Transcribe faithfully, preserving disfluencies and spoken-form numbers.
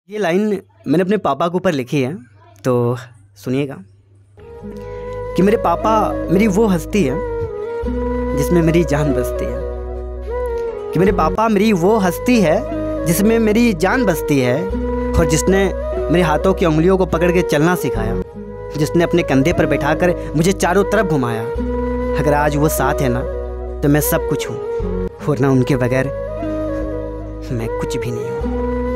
ये लाइन मैंने अपने पापा के ऊपर लिखी है, तो सुनिएगा कि मेरे पापा मेरी वो हस्ती है जिसमें मेरी जान बसती है, कि मेरे पापा मेरी वो हस्ती है जिसमें मेरी जान बसती है, और जिसने मेरे हाथों की उंगलियों को पकड़ के चलना सिखाया, जिसने अपने कंधे पर बैठाकर मुझे चारों तरफ घुमाया। अगर आज वो साथ है ना तो मैं सब कुछ हूँ, और ना उनके बगैर मैं कुछ भी नहीं हूँ।